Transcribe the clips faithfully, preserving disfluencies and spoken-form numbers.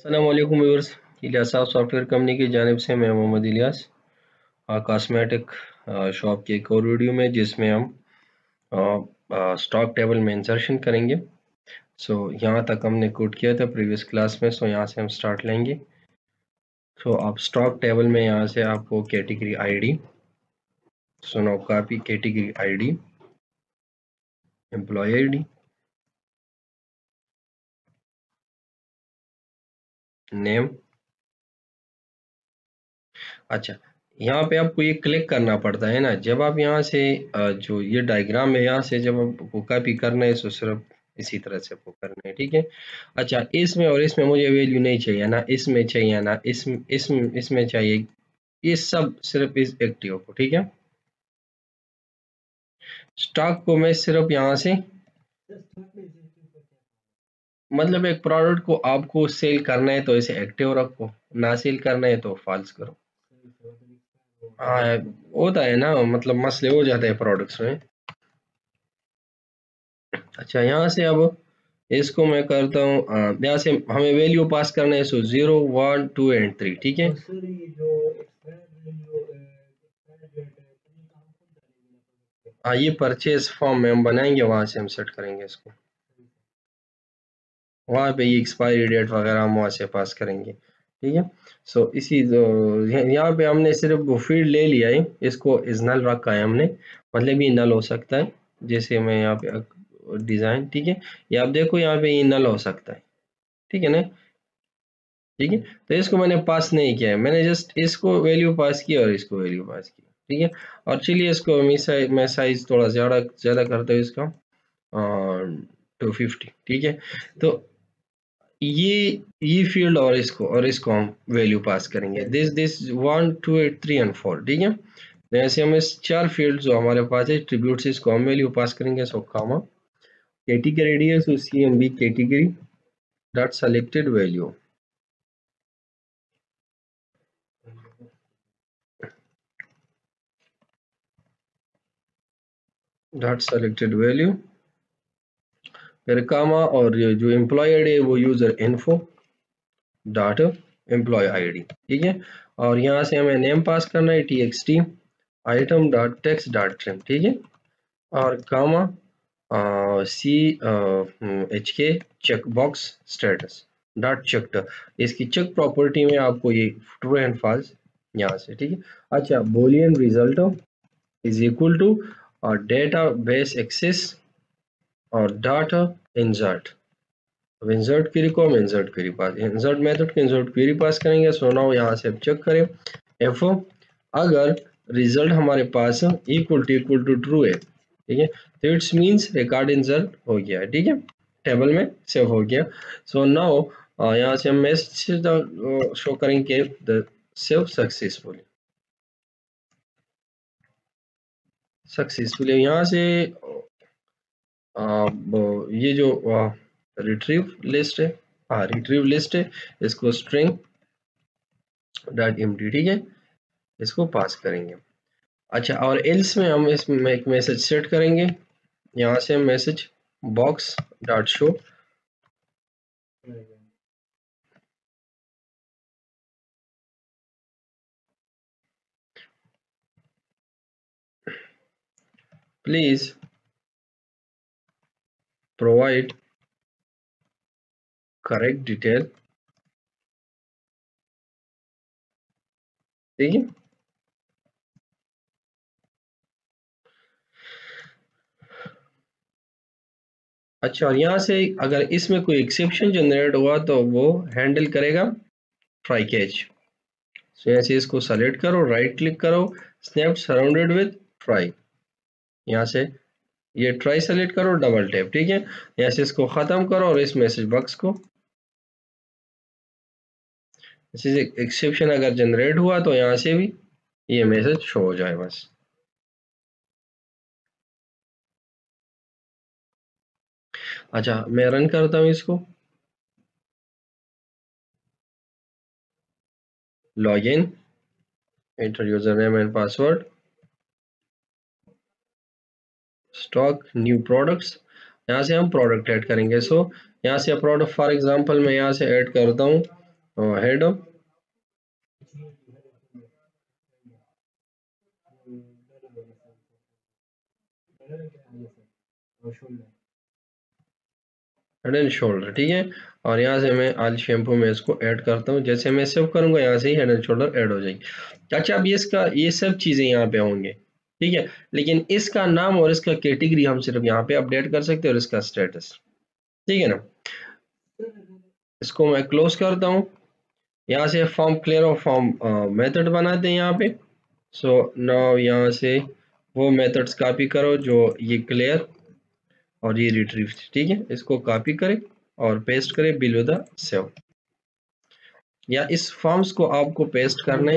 अस्सलाम वालेकुम viewers, Ilyas software company की जानिब से मैं मोहम्मद इलियास कॉस्मेटिक शॉप के एक और वीडियो में जिसमें हम स्टॉक टेबल में इंसर्शन करेंगे। सो so, यहाँ तक हमने कोड किया था प्रीवियस क्लास में। सो so, यहाँ से हम स्टार्ट लेंगे। सो so, आप स्टॉक टेबल में यहाँ से आपको category ID, so now copy category ID, employee ID, name. अच्छा, यहाँ पे आपको ये क्लिक करना पड़ता है ना, जब आप यहाँ से अ, जो ये डायग्राम है यहाँ से जब आपको कॉपी करना है तो सिर्फ इसी तरह से आपको करना है, ठीक है। अच्छा, इसमें और इसमें मुझे वैल्यू नहीं चाहिए ना, इसमें चाहिए ना, इसमें इसमें इसमें चाहिए, ये सब सिर्फ इस एक्टिव को, ठीक है। स्टॉक को मैं सिर्फ यहाँ से, मतलब एक प्रोडक्ट को आपको सेल करना है तो इसे एक्टिव रखो, ना सेल करना है तो फॉल्स करो। हाँ, होता है ना, मतलब मसले हो जाते हैं प्रोडक्ट्स में। अच्छा, यहाँ से अब इसको मैं करता हूँ, यहाँ से हमें वैल्यू पास करना है, so zero one two and three, ठीक है। हाँ, ये परचेज फॉर्म में हम बनाएंगे, वहां से हम सेट करेंगे इसको, वहां पे ये एक्सपायरी डेट वगैरह हम वहां से पास करेंगे, ठीक है। सो so, इसी यहाँ पे हमने सिर्फ वो फील्ड ले लिया है, इसको इज नल रखा है हमने, मतलब ये नल हो सकता है। जैसे मैं यहाँ पे डिजाइन, ठीक है, ये आप देखो यहाँ पे ये नल हो सकता है, ठीक है ना, ठीक है। तो इसको मैंने पास नहीं किया है, मैंने जस्ट इसको वैल्यू पास की और इसको वैल्यू पास की, ठीक है। और चलिए इसको मैं साइज मैं साइज थोड़ा ज्यादा ज्यादा करता हूँ इसका, टू फिफ्टी, ठीक है। तो ये ये फील्ड और इसको और इसको हम वैल्यू पास करेंगे, this this one two eight three and four, ठीक है। तो ऐसे हम इस चार फील्ड जो हमारे पास है एट्रीब्यूट्स, इसको हम वैल्यू पास करेंगे। सो कामा कैटेगरी डी है, so C M B category dot selected value, dot selected value, फिर कामा, और ये जो एम्प्लॉय आईडी है वो user info dot employee ID, ठीक है। और यहाँ से हमें नेम पास करना है T X T item dot text dot trim, ठीक है। और comma C H K check box status dot checked, इसकी चेक प्रॉपर्टी में आपको ये ट्रू एंड फॉल्स यहाँ से, ठीक है। अच्छा, boolean result is equal to database access और डाटा इंसर्ट। अब इंसर्ट क्वेरी को हम insert query pass, insert method को इंसर्ट क्वेरी पास करेंगे। सो नाउ यहाँ से अब चेक करें एफ, अगर रिजल्ट हमारे पास equal to equal to true है, ठीक है, तो इट्स मींस रिकॉर्ड इंसर्ट हो गया है, ठीक है, टेबल में सेव हो गया। सो नाउ यहाँ से हम मैसेज शो करेंगे द सेव सक्सेसफुली, सक्सेसफुली। यहाँ से अब ये जो रिट्रीव लिस्ट है, हाँ रिट्रीव लिस्ट है, इसको स्ट्रिंग डॉट एम्प्टी, ठीक है, इसको पास करेंगे। अच्छा, और एल्स में हम इसमें एक मैसेज सेट करेंगे, यहाँ से हम message box dot show, please provide correct detail, ठीक है। अच्छा, और यहाँ से अगर इसमें कोई एक्सेप्शन जनरेट हुआ तो वो हैंडल करेगा ट्राई कैच। सो ऐसे इसको सेलेक्ट करो, राइट क्लिक करो, स्नैप सराउंडेड विद ट्राई, यहाँ से ये ट्राई सेलेक्ट करो, डबल टैप, ठीक है। यहाँ से इसको खत्म करो और इस मैसेज बॉक्स को, एक्सेप्शन अगर जनरेट हुआ तो यहाँ से भी ये मैसेज शो हो जाए बस। अच्छा, मैं रन करता हूँ इसको, log in, enter user name and password, stock new products, यहाँ से हम प्रोडक्ट ऐड करेंगे। सो यहाँ से प्रोडक्ट फॉर एग्जांपल मैं यहाँ से ऐड करता हूँ हेड हेड एंड शोल्डर, ठीक है। और यहाँ से मैं ऑयल शैम्पू में इसको ऐड करता हूँ, जैसे मैं सेव करूँगा यहाँ से ही हेड एंड शोल्डर ऐड हो जाएगी। अच्छा, अब ये इसका ये सब चीज़ें यहाँ पे होंगे, ठीक है, लेकिन इसका नाम और इसका कैटेगरी हम सिर्फ यहाँ पे अपडेट कर सकते हैं और इसका स्टेटस, ठीक है ना। इसको मैं क्लोज करता हूँ। यहाँ से फॉर्म क्लियर और फॉर्म मेथड बनाते हैं यहाँ पे। सो नाउ यहाँ से वो मेथड्स कॉपी करो जो ये क्लियर और ये रिट्रीव, ठीक है, इसको कॉपी करें और पेस्ट करें बिलो द सेव, या इस फॉर्म्स को आपको पेस्ट करने।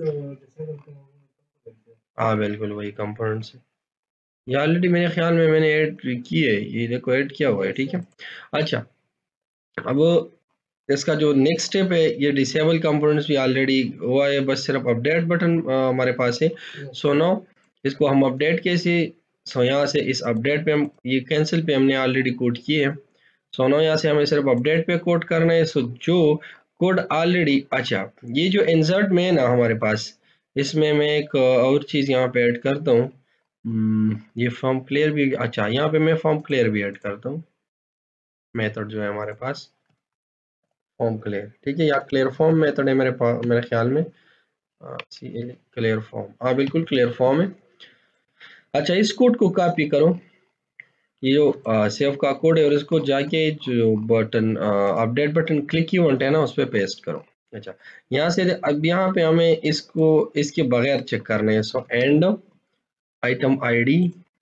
हाँ बिल्कुल वही कंपोनेंट से, ये ऑलरेडी मेरे ख्याल में मैंने ऐड की है, ये देखो ऐड किया हुआ है, ठीक है। अच्छा, अब इसका जो नेक्स्ट स्टेप है, ये डिसेबल कंपोनेंट्स भी ऑलरेडी हुआ है, बस सिर्फ अपडेट बटन हमारे पास है। सो नो इसको हम अपडेट कैसे, सो यहाँ से इस अपडेट पे हम ये कैंसिल पे हमने ऑलरेडी कोड किए हैं। सो नो यहाँ से हमें सिर्फ अपडेट पे कोड करना है। सो जो कोड ऑलरेडी, अच्छा ये जो इंसर्ट में है ना हमारे पास, इसमें मैं एक और चीज़ यहाँ पे ऐड करता हूँ, ये फॉर्म क्लियर भी, अच्छा यहाँ पे मैं फॉर्म क्लियर भी ऐड करता हूँ, मेथड जो है हमारे पास फॉर्म क्लियर, ठीक है, या क्लियर फॉर्म मेथड है मेरे पास मेरे ख्याल में, क्लियर फॉर्म, हाँ बिल्कुल क्लियर फॉर्म है। अच्छा, इस कोड को कॉपी करो, ये जो सेव का कोड है, और इसको जाके जो button update button click event है ना उस पर पेस्ट करो। अच्छा, यहाँ से अब यहाँ पे हमें इसको इसके बगैर चेक करना है। So and item ID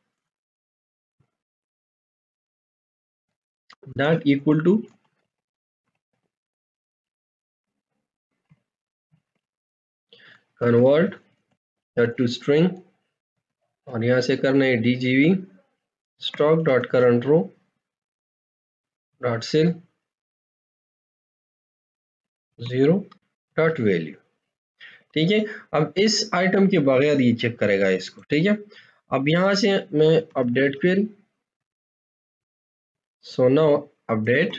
dot equal to convert to string, और यहाँ से करना है DGV stock dot current row dot cell zero dot value, ठीक है। अब इस आइटम के बगैर ये चेक करेगा इसको, ठीक है। अब यहाँ से मैं update query, so now update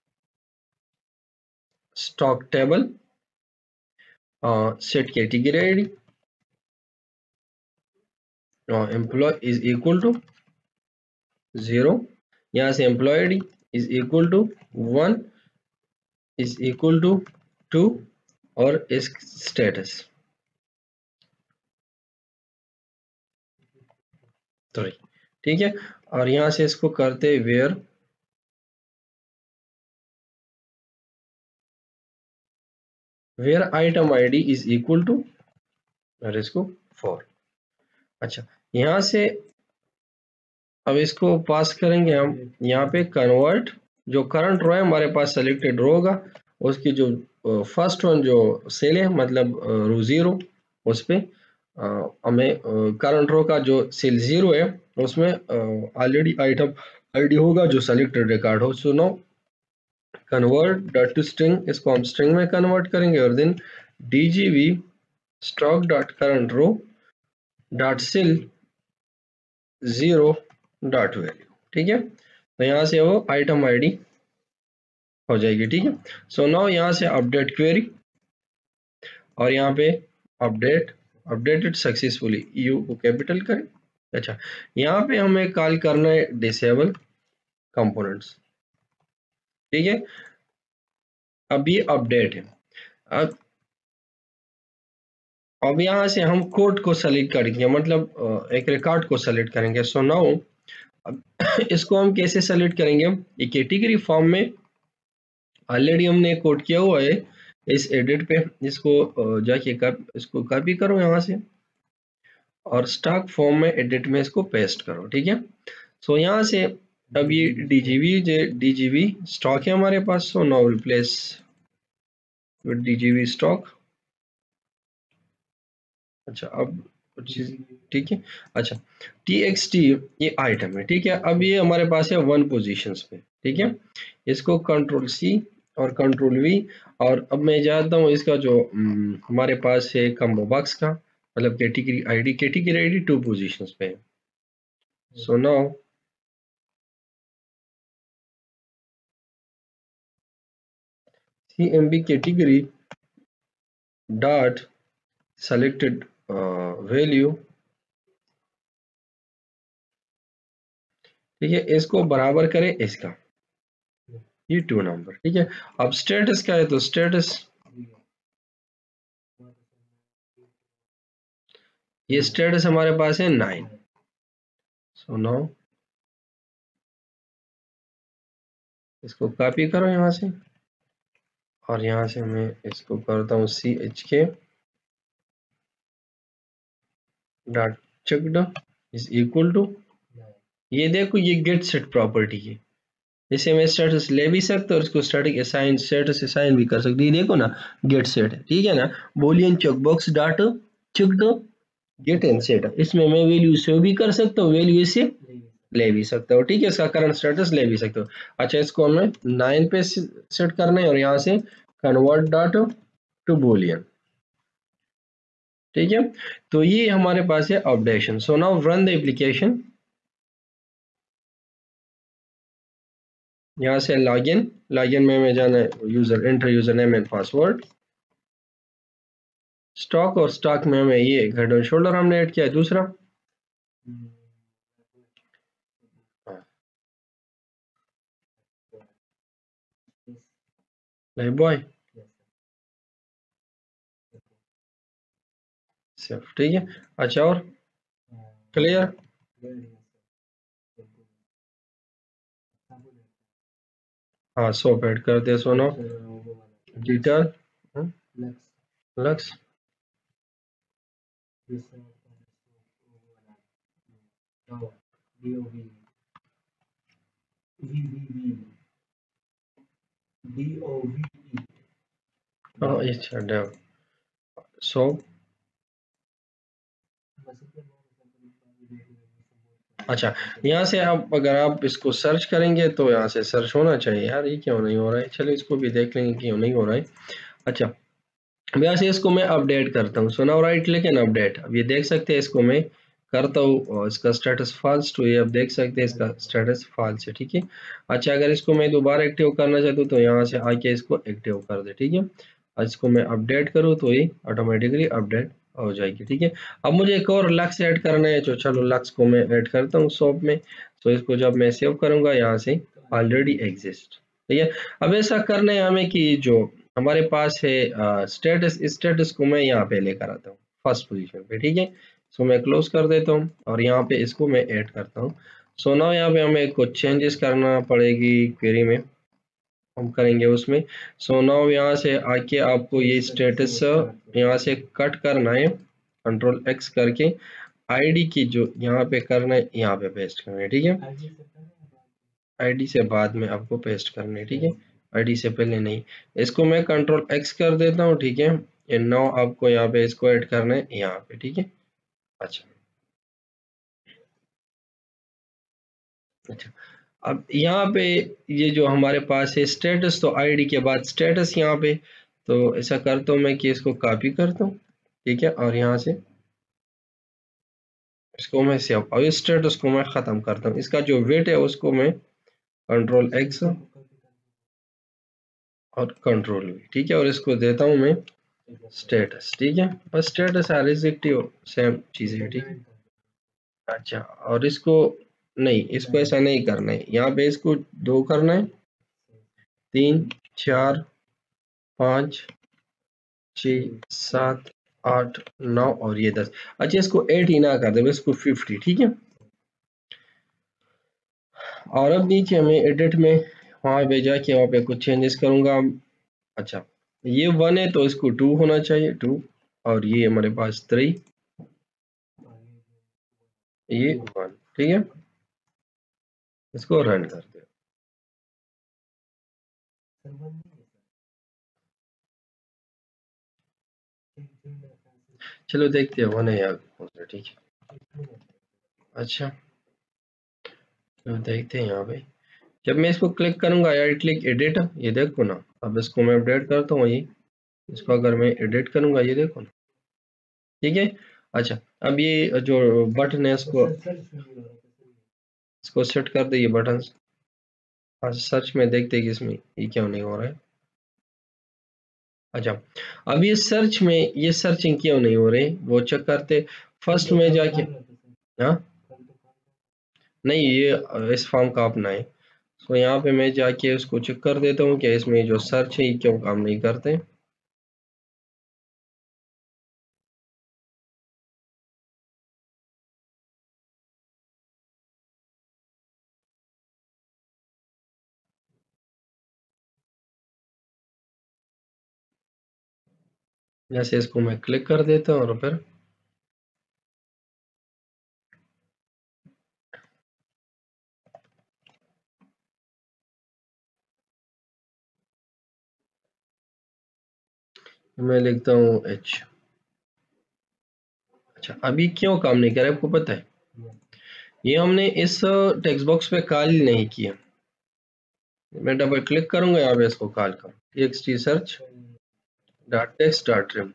stock table set category ID employee is equal to zero, यहाँ से employee ID is equal to one is equal to two, और इस स्टेटस थ्री, ठीक है। और यहाँ से इसको करते where where item ID is equal to, और इसको फोर। अच्छा, यहाँ से अब इसको पास करेंगे हम यहाँ पे कन्वर्ट, जो करंट रो है हमारे पास सेलेक्टेड रो होगा, उसकी जो फर्स्ट वन जो सेल है मतलब रो जीरो, उस पे हमें करंट रो का जो सेल जीरो है उसमें ऑलरेडी आइटम आईडी होगा जो सेलेक्टेड रिकॉर्ड हो। So now convert dot to string, इसको हम स्ट्रिंग में कन्वर्ट करेंगे, और then DGV stock dot current row dot cell zero dot value, ठीक है। तो यहाँ से वो आइटम आईडी हो जाएगी, ठीक है। सो नाउ यहाँ से अपडेट क्वेरी, और यहाँ पे अपडेट अपडेटेड सक्सेसफुली, यू को कैपिटल करें। अच्छा, यहाँ पे हमें कॉल करना है डिसेबल कंपोनेंट्स, ठीक है। अब ये अपडेट है। अब अब यहाँ से हम कोड को सेलेक्ट करेंगे, मतलब एक रिकॉर्ड को सेलेक्ट करेंगे। सो नाउ अब इसको हम कैसे सेलेक्ट करेंगे, ये कैटेगरी फॉर्म में ऑलरेडी हमने कोड किया हुआ है इस एडिट पे, इसको जाके कप, इसको कॉपी करो यहाँ से, और स्टॉक फॉर्म में एडिट में इसको पेस्ट करो, ठीक है। सो यहाँ से अब ये डीजीवी डीजीवी स्टॉक है हमारे पास। So now replace with DGV stock. अच्छा, अब कुछ चीज, ठीक है। अच्छा, टी एक्स टी ये आइटम है, ठीक है। अब ये हमारे पास है वन पोजीशंस पे, ठीक है। इसको कंट्रोल सी और कंट्रोल वी, और अब मैं जाता हूँ इसका जो हम्म, हमारे पास है कम्बो बॉक्स का, मतलब category ID, category ID two positions पे है। So now C M B category dot selected value, ठीक है, इसको बराबर करें इसका, ये टू नंबर, ठीक है। अब स्टेटस क्या है, तो स्टेटस ये स्टेटस हमारे पास है नाइन। सो नाउ इसको कॉपी करो यहाँ से, और यहाँ से मैं इसको करता हूँ C H K dot checked is equal to, ये देखो ये गेट सेट प्रॉपर्टी है, इसे मैं स्टेटस ले भी सकता और इसको स्टैटिक असाइन स्टेटस असाइन भी कर सकते, ये देखो ना गेट सेट है, ठीक है ना, boolean checkbox dot checked get and set, इसमें मैं वैल्यू सेव भी कर सकता हूँ, वैल्यू इसे ले भी सकता हूँ, ठीक है, इसका करंट स्टेटस ले भी सकता हूँ। अच्छा, इसको हमें नाइन पे सेट करना है और यहाँ से कन्वर्ट डॉट टू बूलियन, ठीक है। तो ये हमारे पास है updation. So now run the application, यहाँ से लॉगिन, लॉगिन में मैं जाना है user enter user name and password, stock और स्टॉक में हमें ये हेड एंड शोल्डर हमने ऐड किया है, दूसरा लाइफ बॉय सिर्फ, ठीक है। अच्छा, और क्लियर, हाँ सो ऐड कर दे, सोनो डिटेल लक्स, हाँ अच्छा डेव, सो अच्छा, यहाँ से आप अगर आप इसको सर्च करेंगे तो यहाँ से सर्च होना चाहिए, यार ये क्यों नहीं हो रहा है, चलो इसको भी देख लेंगे क्यों नहीं हो रहा है। अच्छा, यहाँ से इसको मैं अपडेट करता हूँ, so now right click and update, अब ये देख सकते हैं इसको मैं करता हूँ और इसका स्टेटस फॉल्स, तो ये अब देख सकते हैं इसका स्टेटस फॉल्स है, ठीक है। अच्छा, अगर इसको मैं दोबारा एक्टिव करना चाहता हूँ तो यहाँ से आके इसको एक्टिव कर दे, ठीक है। इसको मैं अपडेट करूँ तो ये ऑटोमेटिकली अपडेट हो जाएगी, ठीक है। अब मुझे एक और लक्स ऐड करना है, तो चलो लक्स को मैं ऐड करता हूँ शॉप में, तो इसको जब मैं सेव करूंगा यहाँ से ऑलरेडी एग्जिस्ट, ठीक है। अब ऐसा करना है हमें कि जो हमारे पास है स्टेटस, स्टेटस को मैं यहाँ पे लेकर आता हूँ फर्स्ट पोजीशन पे, ठीक है। सो मैं क्लोज कर देता हूँ और यहाँ पे इसको मैं ऐड करता हूँ। सो नाउ यहाँ पे हमें कुछ चेंजेस करना पड़ेगी क्वेरी में, हम करेंगे उसमें। सो नाउ यहाँ से आके आपको ये स्टेटस यहाँ से कट करना है, कंट्रोल एक्स करके आईडी की जो यहाँ पे करना है यहाँ पे पेस्ट करना है, ठीक है। आईडी से बाद में आपको पेस्ट करना है, ठीक है, आईडी से पहले नहीं। इसको मैं कंट्रोल एक्स कर देता हूँ, ठीक है। ये नाउ आपको यहाँ पे इसको ऐड करना है यहाँ पे, ठीक है। अच्छा अच्छा, अब यहाँ पे ये जो हमारे पास है स्टेटस, तो आईडी के बाद स्टेटस यहाँ पे, तो ऐसा करता हूँ मैं कि इसको कॉपी करता हूँ, ठीक है, और यहाँ से इसको मैं सेव और इस स्टेटस को मैं ख़त्म करता हूँ, इसका जो वेट है उसको मैं कंट्रोल एक्स और कंट्रोल वी, ठीक है, और इसको देता हूँ मैं स्टेटस, ठीक है, बस स्टेटस है रिजेक्टिव सेम चीज़ है, ठीक है। अच्छा, और इसको नहीं, इसको ऐसा नहीं करना है, यहाँ पे इसको दो करना है, तीन चार पाँच छः सात आठ नौ और ये दस। अच्छा, इसको एट ही ना कर दे, इसको फिफ्टी, ठीक है। और अब नीचे हमें एडिट में वहाँ पे जाके वहाँ पे कुछ चेंजेस करूँगा। अच्छा, ये वन है तो इसको टू होना चाहिए, टू, और ये हमारे पास थ्री, ये वन, ठीक है। इसको रन कर दे, चलो देखते हैं वन है या कौन सा, ठीक है। अच्छा, तो देखते हैं यहाँ पे, जब मैं इसको क्लिक करूंगा राइट क्लिक एडिट, ये देखो ना, अब इसको मैं अपडेट करता हूँ, ये इसको अगर मैं एडिट करूंगा ये देखो ना, ठीक है। अच्छा, अब ये जो बटन है इसको इसको सेट कर दे, ये बटन सर्च में देखते हैं कि इसमें ये क्यों नहीं हो रहा है। अच्छा, अब ये सर्च में ये सर्चिंग क्यों नहीं हो रही वो चेक करते। फर्स्ट में जाके, हाँ नहीं ये इस फॉर्म का अपना है। तो यहाँ पे मैं जाके उसको चेक कर देता हूँ कि इसमें जो सर्च है ये क्यों काम नहीं करते। जैसे इसको मैं क्लिक कर देता हूँ और फिर मैं लिखता हूँ एच। अच्छा, अभी क्यों काम नहीं कर रहा है आपको पता है? ये हमने इस टेक्स्ट बॉक्स पे कॉल नहीं किया। मैं डबल क्लिक करूंगा यहाँ पे, इसको कॉल करूँ TXT search dot text dot trim.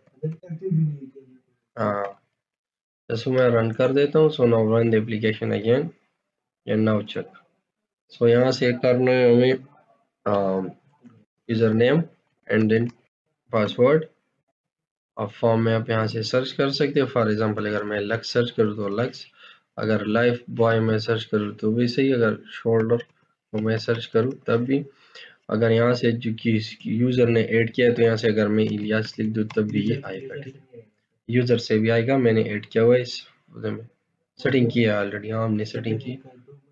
हाँ, इसको मैं रन कर देता हूँ। So now run the application again and now check. So यहाँ से करना है हमें user name and then password. अब फॉर्म में आप यहाँ से सर्च कर सकते हो। फॉर एग्जांपल अगर मैं लक्स सर्च करूँ तो लक्स, अगर लाइफ बॉय में सर्च करूँ तो भी सही, अगर शोल्डर को मैं सर्च करूँ तब भी। अगर यहाँ से जो कि यूजर ने ऐड किया है तो यहाँ से अगर मैं इलियास लिख दूँ तब भी ये आएगा। ठीक, यूजर से भी आएगा, मैंने ऐड किया हुआ है इस में, सेटिंग की है ऑलरेडी। हाँ हमने सेटिंग की।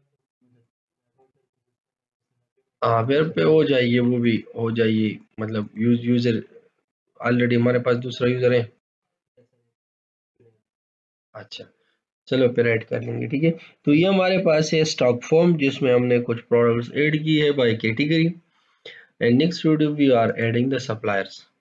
हाँ फिर पे हो जाएगी, वो भी हो जाएगी, मतलब यूज यूजर ऑलरेडी हमारे पास दूसरा यूजर है। अच्छा, चलो फिर ऐड कर लेंगे। ठीक है, तो ये हमारे पास है स्टॉक फॉर्म जिसमें हमने कुछ प्रोडक्ट्स ऐड की है by category. And next video we are adding the suppliers.